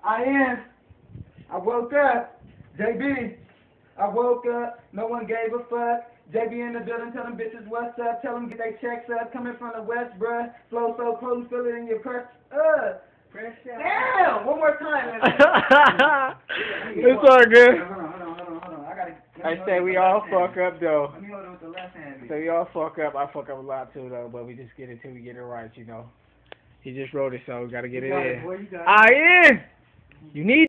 I woke up. JB. I woke up. No one gave a fuck. JB in the building. Tell them bitches what's up. Tell them get their checks up. Coming from the west, bruh. Flow so cold, feel it in your press. Damn! One more time. It's all good. Hold on. I say we all fuck up though. Let me hold it with the left hand. So we all fuck up. I fuck up a lot too though, but we just get it till we get it right, you know. He just wrote it, so we gotta get it in. Boy, you got it. I in. You need.